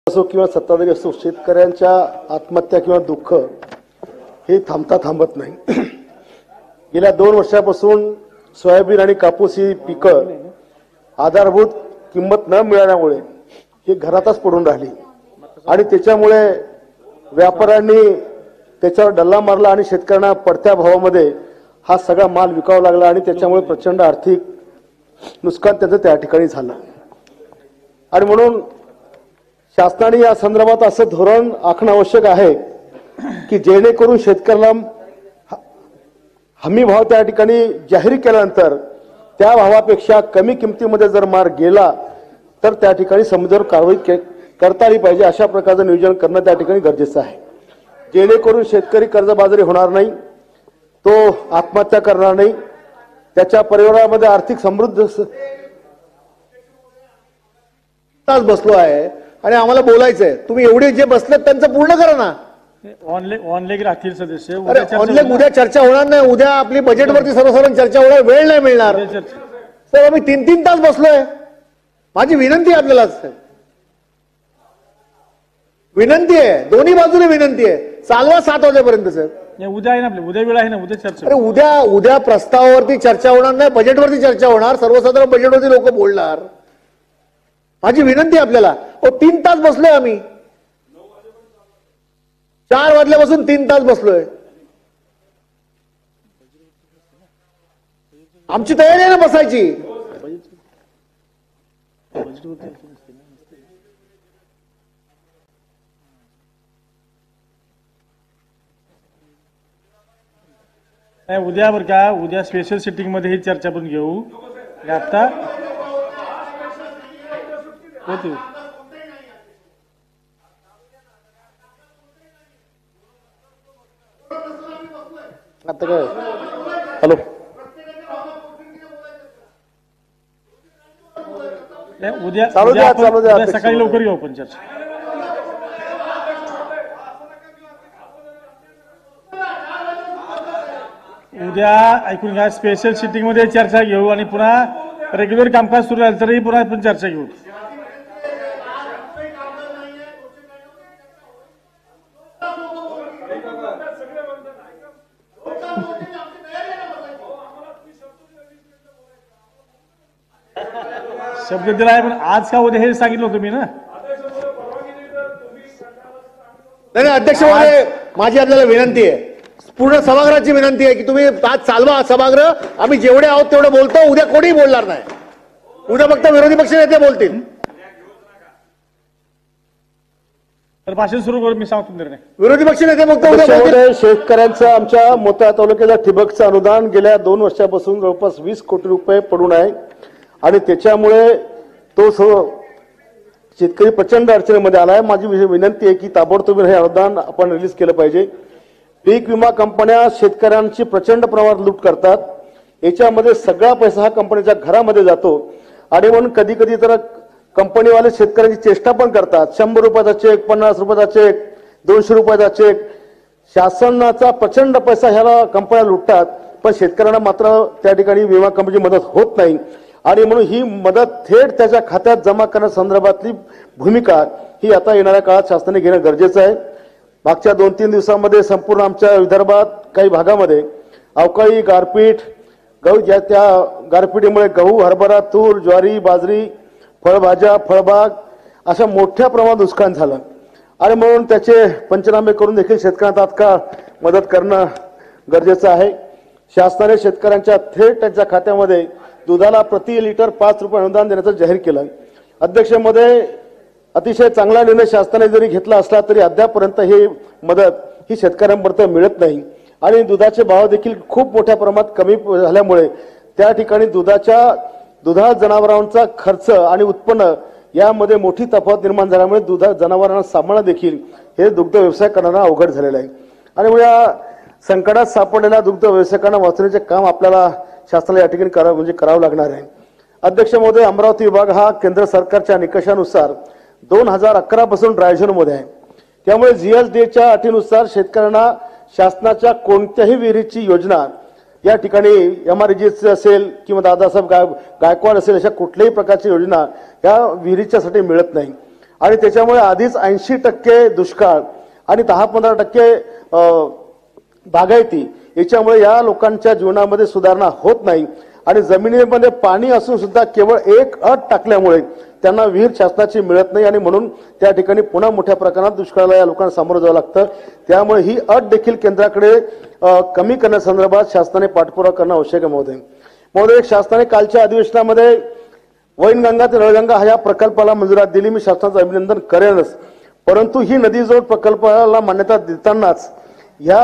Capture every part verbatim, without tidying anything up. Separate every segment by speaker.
Speaker 1: असो किंवा सत्ताधारी असो, शेतकऱ्यांच्या आत्महत्या किंवा दुःख हे थांबता थांबत नाही। गेल्या दोन वर्षापासून सोयाबीन आणि कापूस ही पिकं आधारभूत किंमत न मिळाल्यामुळे ही घरातच पडून राहिली आणि त्याच्यामुळे व्यापाऱ्यांनी त्याच्यावर डल्ला मारला आणि शेतकऱ्यांना पडत्या भावामध्ये हा सगळा माल विकावा लागला आणि त्याच्यामुळे प्रचंड आर्थिक नुकसान त्याचं त्या ठिकाणी झालं। आणि म्हणून शासनाने या संदर्भात असं धोरण आखणं आवश्यक आहे की जेणेकरून शेतकऱ्याला हमी भाव त्या ठिकाणी जाहीर केल्यानंतर त्या भावापेक्षा कमी किमतीमध्ये जर माल गेला तर त्या ठिकाणी समजूतदार कारवाई करता आली पाहिजे। अशा प्रकारचं नियोजन करणं त्या ठिकाणी गरजेचं आहे, जेणेकरून शेतकरी कर्जबाजारी होणार नाही, तो आत्महत्या करणार नाही, त्याच्या परिवारामध्ये आर्थिक समृद्ध
Speaker 2: तास बसलो आहे आणि आम्हाला बोलायचं आहे। तुम्ही एवढे जे बसलेत त्यांचं पूर्ण करा ना।
Speaker 3: ऑनलाईन ऑनलाईन राहतील सदस्य
Speaker 2: ऑनलाईन उद्या चर्चा होणार नाही, उद्या आपली बजेटवरती सर्वसाधारण चर्चा होणार, वेळ नाही मिळणार। तर आम्ही तीन तीन तास बसलोय। माझी विनंती आहे आपल्याला, विनंती आहे, दोन्ही बाजूने विनंती आहे, चालवा सात वाजेपर्यंत सर।
Speaker 3: उद्या आहे ना, आपली उद्या वेळ आहे ना, उद्या चर्चा।
Speaker 2: अरे उद्या उद्या प्रस्तावावरती चर्चा होणार नाही, बजेटवरती चर्चा होणार, सर्वसाधारण बजेटवरती लोक बोलणार। माझी विनंती आहे आपल्याला, ओ तीन तास बसलोय आम्ही, चार वाजल्यापासून तीन तास बसलोय। आमची तयारी आहे ना बसायची।
Speaker 3: उद्या बरं का, उद्या स्पेशल सिटिंग मध्ये ही चर्चा पण घेऊ। आता होती
Speaker 1: आता काय हॅलो
Speaker 3: उद्या
Speaker 1: चालू द्या, चालू द्या,
Speaker 3: उद्या सकाळी लवकर घेऊ आपण चर्चा। उद्या ऐकून घ्या, स्पेशल सिटिंग मध्ये चर्चा घेऊ आणि पुन्हा रेग्युलर कामकाज सुरू झालं तरी पुन्हा आपण चर्चा घेऊ। शब्द दिला आहे पण आज का उद्या हे सांगितलं होतं मी ना।
Speaker 2: नाही अध्यक्ष महोदय, माझी आपल्याला विनंती आहे, पूर्ण सभागृहाची विनंती आहे की तुम्ही आज चालवा सभागृह। आम्ही जेवढे आहोत तेवढे बोलतो, उद्या कोणी बोलणार नाही, उद्या फक्त विरोधी पक्ष नेते बोलतील।
Speaker 3: तर भाषण सुरू करू, मी सांगतो निर्णय।
Speaker 2: विरोधी पक्ष नेते फक्त उद्या बोलतील।
Speaker 1: शेतकऱ्यांचं आमच्या मोताळा तालुक्याच्या ठिबकचं अनुदान गेल्या दोन वर्षापासून जवळपास वीस कोटी रुपये पडून आहे आणि त्याच्यामुळे तो शेतकरी प्रचंड अडचणीमध्ये आला आहे। माझी विनंती आहे की ताबडतोब हे अनुदान आपण रिलीज केलं पाहिजे। पीक विमा कंपन्या शेतकऱ्यांची प्रचंड प्रमाणात लूट करतात, याच्यामध्ये सगळा पैसा हा कंपनीच्या घरामध्ये जातो आणि म्हणून कधी कधी तर कंपनीवाले शेतकऱ्यांची चेष्टा पण करतात। शंभर रुपयाचा चेक, पन्नास रुपयाचा चेक, दोनशे रुपयाचा चेक, शासनाचा प्रचंड पैसा ह्याला कंपन्या लुटतात, पण शेतकऱ्यांना मात्र त्या ठिकाणी विमा कंपनीची मदत होत नाही आणि म्हणून ही मदत थेट त्याच्या खात्यात जमा करण्यासंदर्भातली भूमिका ही आता येणाऱ्या काळात शासनाने घेणं गरजेचं आहे। मागच्या दोन तीन दिवसांमध्ये संपूर्ण आमच्या विदर्भात काही भागामध्ये अवकाळी गारपीट, गहू ज्या त्या गारपिटीमुळे गहू, हरभरा, तूर, ज्वारी, बाजरी, फळभाज्या, फळबाग अशा मोठ्या प्रमाणात नुकसान झालं आणि म्हणून त्याचे पंचनामे करून देखील शेतकऱ्यांना तात्काळ मदत करणं गरजेचं आहे। शासनाने शेतकऱ्यांच्या थेट त्यांच्या खात्यामध्ये दुधाला प्रति लिटर पाच रुपये अनुदान देण्याचं जाहीर केलं। अध्यक्ष महोदय, अतिशय चांगला निर्णय शासनाने जरी घेतला असला तरी अद्यापर्यंत ही मदत ही शेतकऱ्यांपर्यंत मिळत नाही आणि दुधाचे भाव देखील खूप मोठ्या प्रमाणात कमी झाल्यामुळे त्या ठिकाणी दुधाच्या दुधाळ जनावरांचा खर्च आणि उत्पन्न यामध्ये मोठी तफावत निर्माण झाल्यामुळे दुधा जनावरांना सांभाळणं देखील हे दुग्ध व्यवसाय करणारा अवघड झालेला आहे आणि या संकटात सापडलेल्या दुग्ध व्यवसायिकांना वाचवण्याचे काम आपल्याला शासनाला या ठिकाणी करा म्हणजे करावं लागणार आहे। अध्यक्ष महोदय, अमरावती विभाग हा केंद्र सरकारच्या निकषानुसार दोन हजार अकरा पासून ड्राय झोन मध्ये आहे, त्यामुळे जीएसडीच्या अटीनुसार शेतकऱ्यांना शासनाच्या कोणत्याही विहिरीची योजना या ठिकाणी एमआरजीएस असेल किंवा दादासाहेब गायकवाड असेल अशा कुठल्याही प्रकारची योजना या विहिरीच्यासाठी मिळत नाही आणि त्याच्यामुळे आधीच ऐंशी टक्के दुष्काळ आणि दहा पंधरा टक्के बागायती याच्यामुळे या लोकांच्या जीवनामध्ये सुधारणा होत नाही आणि जमिनीमध्ये पाणी असून सुद्धा केवळ एक अट टाकल्यामुळे त्यांना विहीर शासनाची मिळत नाही आणि म्हणून त्या ठिकाणी पुन्हा मोठ्या प्रमाणात दुष्काळाला या लोकांना सामोरं जावं लागतं। त्यामुळे ही अट देखील केंद्राकडे कमी करण्यासंदर्भात शासनाने पाठपुरावा करणं आवश्यक आहे। महोदय महोदय शासनाने कालच्या अधिवेशनामध्ये वैनगंगा ते नळगंगा ह्या प्रकल्पाला मंजुरात दिली, मी शासनाचं अभिनंदन करेनच, परंतु ही नदीजोड प्रकल्पाला मान्यता देतानाच या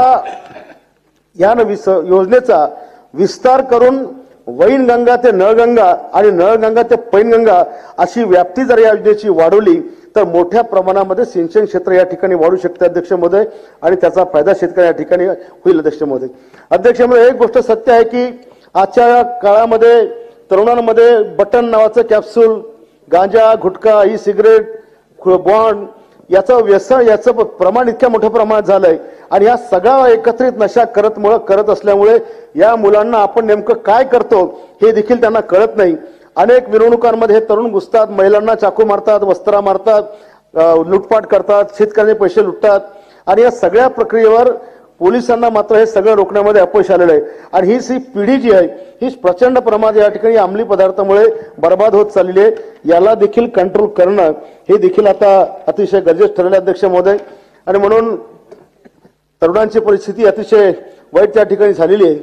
Speaker 1: या योजनेचा विस्तार करून वैनगंगा ते नळगंगा आणि नळगंगा ते पैनगंगा अशी व्याप्ती जर या योजनेची वाढवली तर मोठ्या प्रमाणामध्ये सिंचन क्षेत्र या ठिकाणी वाढू शकते अध्यक्ष महोदय, आणि त्याचा फायदा शेतकरी या ठिकाणी होईल अध्यक्ष महोदय। अध्यक्ष महोदय, एक गोष्ट सत्य आहे की आजच्या काळामध्ये तरुणांमध्ये बटन नावाचं कॅप्सूल, गांजा, गुटखा, ई सिगरेट, बॉन्ड याचं व्यसन याचं प्रमाण इतक्या मोठ्या प्रमाणात झालंय आणि या सगळा एकत्रित नशा करत मुळे करत असल्यामुळे या मुलांना आपण नेमकं काय करतो हे देखील त्यांना कळत नाही। अनेक मिरवणुकांमध्ये हे तरुण घुसतात, महिलांना चाकू मारतात, वस्त्रा मारतात, लुटपाट करतात, शेतकऱ्यांचे पैसे लुटतात आणि या सगळ्या प्रक्रियेवर पोलिसांना मात्र हे सगळं रोखण्यामध्ये अपयश आलेलं आहे आणि ही सी पिढी जी आहे ही प्रचंड प्रमाणात या ठिकाणी अंमली पदार्थामुळे बर्बाद होत चाललेली आहे। याला देखील कंट्रोल करणं हे देखील आता अतिशय गरजेचं ठरले अध्यक्ष महोदय, आणि म्हणून तरुणांची परिस्थिती अतिशय वाईट त्या ठिकाणी झालेली आहे।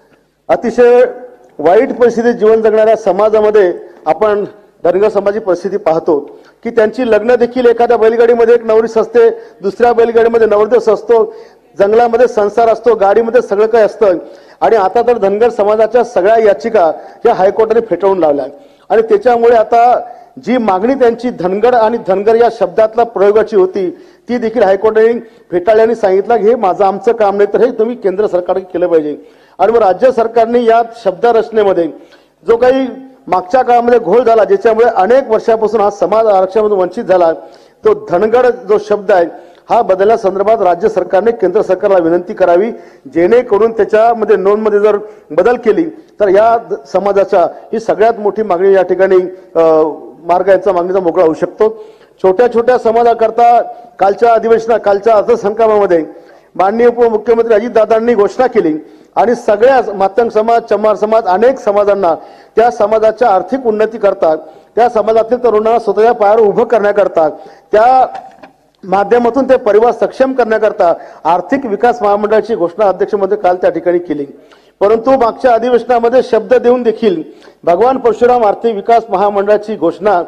Speaker 1: अतिशय वाईट परिस्थितीत जीवन जगणाऱ्या समाजामध्ये आपण धनगर समाजाची परिस्थिती पाहतो की त्यांची लग्न देखील एखाद्या बैलगाडीमध्ये एक नवरी असते, दुसऱ्या बैलगाडीमध्ये नवरदेव असतो, जंगलामध्ये संसार असतो, गाडीमध्ये सगळं काही असतं आणि आता तर धनगर समाजाच्या सगळ्या याचिका या हायकोर्टाने फेटाळून लावल्या आणि त्याच्यामुळे आता जी मागणी त्यांची धनगर आणि धनगर या शब्दातला प्रयोगाची होती ती देखील हायकोर्टाने फेटाळल्याने सांगितलं की हे माझं आमचं काम नाही तर हे तुम्ही केंद्र सरकारने केलं पाहिजे। आणि मग राज्य सरकारने या शब्द रचनेमध्ये जो काही मागच्या काळामध्ये घोळ झाला ज्याच्यामुळे अनेक वर्षापासून हा समाज आरक्षणामधून वंचित झाला, तो धनगर जो शब्द आहे हा बदलल्या संदर्भात राज्य सरकारने केंद्र सरकारला विनंती करावी, जेणेकरून त्याच्यामध्ये नोंदमध्ये जर बदल केली तर या समाजाच्या ही सगळ्यात मोठी मागणी या ठिकाणी मार्ग यांचा मागणीचा मोकळा होऊ शकतो। छोट्या छोट्या समाजाकरता कालच्या अधिवेशनात कालच्या अर्थसंकल्पामध्ये माननीय उपमुख्यमंत्री अजितदादांनी घोषणा केली आणि सगळ्या मातंग समाज, चमार समाज, अनेक समाजांना त्या समाजाच्या आर्थिक उन्नती करतात, त्या समाजातील तरुणांना स्वतःच्या पायावर उभं करण्याकरता, त्या माध्यमातून ते परिवार सक्षम करण्याकरता आर्थिक विकास महामंडळाची घोषणा अध्यक्ष महोदय काल त्या ठिकाणी केली। परंतु मागच्या अधिवेशनामध्ये शब्द देऊन देखील भगवान परशुराम आर्थिक विकास महामंडळाची घोषणा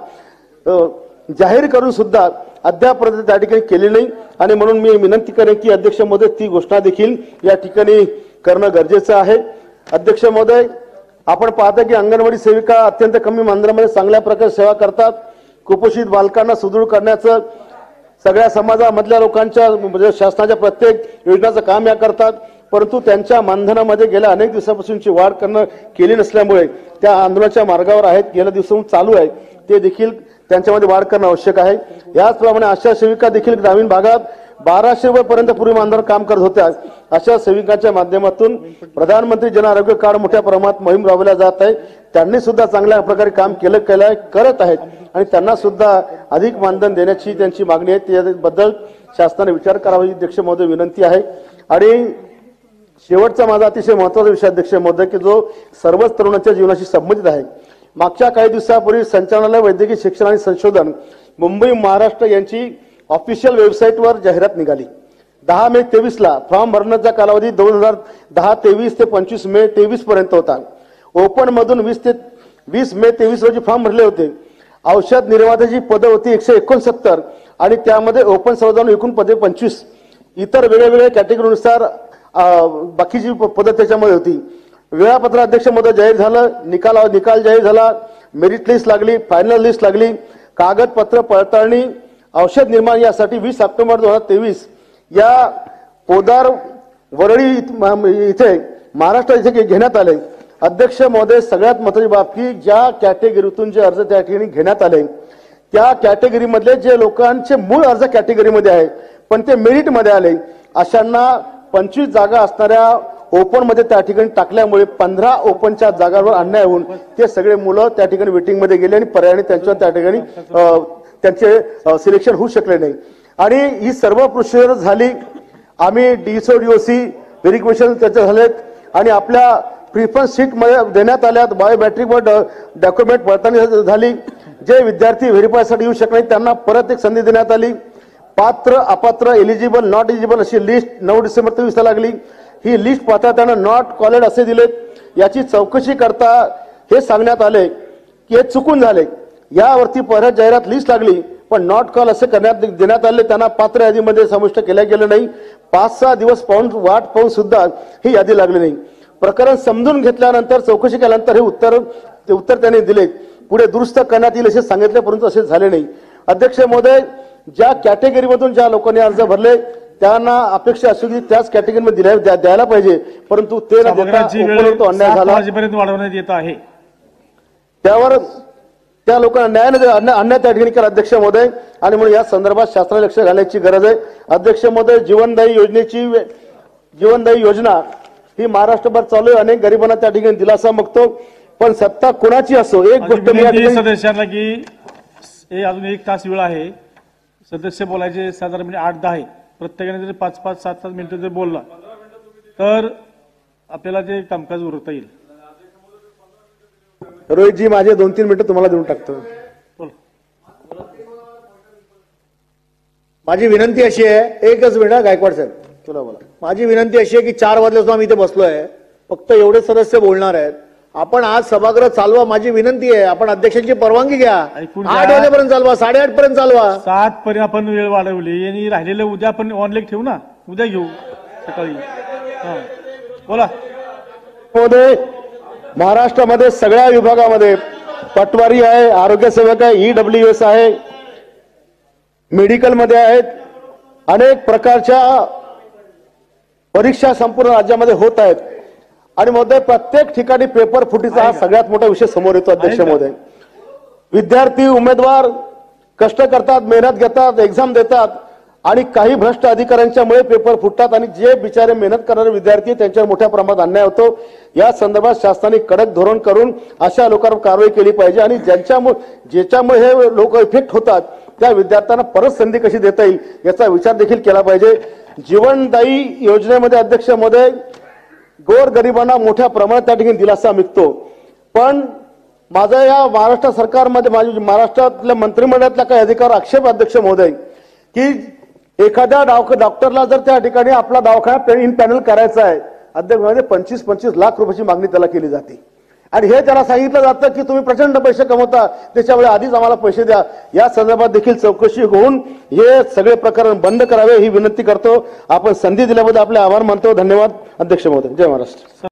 Speaker 1: जाहीर करून सुद्धा अद्यापर्यंत त्या ठिकाणी केली नाही आणि म्हणून मी विनंती करेन की अध्यक्ष महोदय ती घोषणा देखील या ठिकाणी करणं गरजेचं आहे। अध्यक्ष महोदय, आपण पाहता की अंगणवाडी सेविका अत्यंत कमी मानधनामध्ये चांगल्या प्रकारे सेवा करतात, कुपोषित बालकांना सुदृढ करण्याचं सगळ्या समाजामधल्या लोकांच्या म्हणजे शासनाच्या प्रत्येक योजनाचं काम या करतात, परंतु त्यांच्या मानधनामध्ये गेल्या अनेक दिवसापासूनची वाढ करणं केली नसल्यामुळे त्या आंदोलनाच्या मार्गावर आहेत, गेल्या दिवसाहून चालू आहे, ते देखील त्यांच्यामध्ये वाढ करणं आवश्यक आहे। याचप्रमाणे आशा सेविका देखील ग्रामीण भागात बाराशे रुपये पर्यंत पूर्वी मानधन काम करत होत्या, अशा सेविकांच्या माध्यमातून प्रधानमंत्री जन आरोग्य कार्ड मोठ्या प्रमाणात मोहीम राबवल्या जात आहे, त्यांनी सुद्धा चांगल्या प्रकारे काम केलं केलं करत आहेत आणि त्यांना सुद्धा अधिक मानधन देण्याची त्यांची मागणी आहे, त्याबद्दल शासनाने विचार करावा ही अध्यक्ष महोदय विनंती आहे। आणि शेवटचा माझा अतिशय महत्त्वाचा विषय अध्यक्ष महोदय की जो सर्वच तरुणांच्या जीवनाशी संबंधित आहे। मागच्या काही दिवसापूर्वी संचालनालय वैद्यकीय शिक्षण आणि संशोधन मुंबई महाराष्ट्र यांची ऑफिशियल वेबसाईटवर जाहिरात निघाली। दहा मे तेवीस ला फॉर्म भरण्याचा कालावधी दोन हजार दहा तेवीस ते पंचवीस मे तेवीस पर्यंत होता। ओपन मधून वीस ते वीस मे तेवीस रोजी फॉर्म भरले होते। औषध निर्मात्याची पदं होती एकशे एकोणसत्तर आणि त्यामध्ये ओपन सर्वसाधारण एकूण पदे पंचवीस, इतर वेगवेगळ्या कॅटेगरीनुसार बाकीची पदं त्याच्यामध्ये होती। वेळापत्र अध्यक्ष महोदय जाहीर झालं, निकाल निकाल जाहीर झाला, मेरिट लिस्ट लागली, फायनल लिस्ट लागली, कागदपत्र पडताळणी औषध निर्माण यासाठी वीस ऑक्टोबर दोन हजार तेवीस या पोदार वरळी इथे महाराष्ट्र इथे घेण्यात आले। अध्यक्ष महोदय, सगळ्यात महत्त्वाची बाब की ज्या कॅटेगरीतून जे अर्ज त्या ठिकाणी घेण्यात आले त्या कॅटेगरीमधले जे लोकांचे मूळ अर्ज कॅटेगरीमध्ये आहे पण ते मेरिट मध्ये आले अशांना पंचवीस जागा असणाऱ्या ओपन मध्ये त्या ठिकाणी टाकल्यामुळे पंधरा ओपनच्या जागांवर अन्याय होऊन ते सगळे मुलं त्या ठिकाणी वेटिंग मध्ये गेले आणि पर्यायाने त्यांच्या त्या ठिकाणी त्यांचे सिलेक्शन होऊ शकले नाही आणि ही सर्व प्रोसिजर झाली. आम्ही डीएसओ डीओसी व्हेरिफिकेशन त्याचे झालेत आणि आपल्या प्रिफरन्स सीट मध्ये देण्यात आल्यात. बायोमॅट्रिक वर डॉक्युमेंट पडताळणी झाली. जे विद्यार्थी व्हेरीफायसाठी येऊ शकले नाही त्यांना परत एक संधी देण्यात आली. पात्र अपात्र एलिजिबल नॉट एलिजिबल अशी लिस्ट नऊ डिसेंबर तेवीस ला लागली. ही लिस्ट पाहता त्यांना नॉट कॉलेड असे दिलेत. याची चौकशी करता हे सांगण्यात आले की हे चुकून झाले. यावरती परत जाहिरात लिस्ट लागली पण नॉट कॉल असे करण्यात देण्यात आले. त्यांना पात्र यादीमध्ये समाविष्ट केल्या गेलं नाही. पाच सहा दिवस पाहून वाट पाहून सुद्धा ही यादी लागली नाही. प्रकरण समजून घेतल्यानंतर चौकशी केल्यानंतर हे उत्तर ते उत्तर त्यांनी दिले. पुढे दुरुस्त करण्यात येईल असे सांगितले परंतु असे झाले नाही. अध्यक्ष महोदय, ज्या कॅटेगरीमधून ज्या लोकांनी अर्ज भरले त्यांना अपेक्षा असू की त्याच कॅटेगरीमध्ये दिल्या द्यायला पाहिजे परंतु ते न देता उपरोक्त अन्याय झाला.
Speaker 3: वाजेपर्यंत वाढवण्यात येत आहे.
Speaker 1: त्यावर त्या लोकांना न्याय अन्याय त्या ठिकाणी केला अध्यक्ष महोदय आणि म्हणून या संदर्भात शासनाने लक्ष घालण्याची गरज आहे. अध्यक्ष महोदय, जीवनदायी योजनेची जीवनदायी योजना ही महाराष्ट्रभर चालू आहे. अनेक गरिबांना त्या ठिकाणी दिलासा मागतो पण सत्ता कोणाची असो एक गोष्ट मी या ठिकाणी
Speaker 3: सदस्यांना की हे अजून एक तास वेळ आहे. सदस्य बोलायचे साधारण आठ दहा आहे. प्रत्येकाने जर पाच पाच सात सात मिनिटं जर बोलला तर आपल्याला ते कामकाज उरवता येईल.
Speaker 1: रोहितजी, माझे दोन तीन मिनिटं तुम्हाला देऊन टाकतो.
Speaker 2: माझी विनंती अशी आहे, एकच मिनिट गायकवाड साहेब तुला बोला. माझी विनंती अशी आहे की चार वाजल्यापासून आम्ही इथे बसलोय. फक्त एवढे सदस्य बोलणार आहेत. आपण आज सभागृह चालवा. माझी विनंती आहे, आपण अध्यक्षांची परवानगी घ्या.
Speaker 3: ऐकून घ्या.
Speaker 2: आठ वाजेपर्यंत चालवा, साडेआठ पर्यंत चालवा.
Speaker 3: सात पर्यंत आपण वेळ वाढवली आणि राहिलेलं उद्या आपण ऑनलाईन ठेवू ना. उद्या घेऊ सकाळी. हा बोला.
Speaker 1: महोदय, महाराष्ट्रामध्ये सगळ्या विभागामध्ये पटवारी आहे, आरोग्य सेवक आहे, ईडब्ल्यू एस आहे, मेडिकलमध्ये आहेत. अनेक प्रकारच्या परीक्षा संपूर्ण राज्यामध्ये होत आहेत आणि महोदय प्रत्येक ठिकाणी पेपर फुटीचा हा सगळ्यात मोठा विषय समोर येतो. अध्यक्ष महोदय, विद्यार्थी उमेदवार कष्ट करतात, मेहनत घेतात, एक्झाम देतात आणि काही भ्रष्ट अधिकाऱ्यांच्यामुळे पेपर फुटतात आणि जे बिचारे मेहनत करणारे विद्यार्थी त्यांच्यावर मोठ्या प्रमाणात अन्याय होतो. या संदर्भात शासनाने कडक धोरण करून अशा लोकांवर कारवाई केली पाहिजे आणि ज्यांच्यामुळे ज्याच्यामुळे हे लोक इफेक्ट होतात त्या विद्यार्थ्यांना परत संधी कशी देता येईल याचा विचार देखील केला पाहिजे. जीवनदायी योजनेमध्ये अध्यक्ष महोदय गोर गरिबांना मोठ्या प्रमाणात त्या ठिकाणी दिलासा मिळतो पण माझा या महाराष्ट्र सरकारमध्ये माझ्या महाराष्ट्रातल्या मंत्रिमंडळातल्या काही अधिकार आक्षेप अध्यक्ष महोदय की एखाद्या डॉक्टरला जर त्या ठिकाणी आपला दवाखाना इन पॅनल करायचा आहे अध्यक्ष महोदय पंचवीस पंचवीस लाख रुपयाची मागणी त्याला केली जाते आणि हे त्याला सांगितलं जातं की तुम्ही प्रचंड पैसे कमवता त्याच्यामुळे आधीच आम्हाला पैसे द्या. या संदर्भात देखील चौकशी होऊन हे सगळे प्रकरण बंद करावे ही विनंती करतो. आपण संधी दिल्याबद्दल आपले आभार मानतो. धन्यवाद अध्यक्ष महोदय. जय महाराष्ट्र.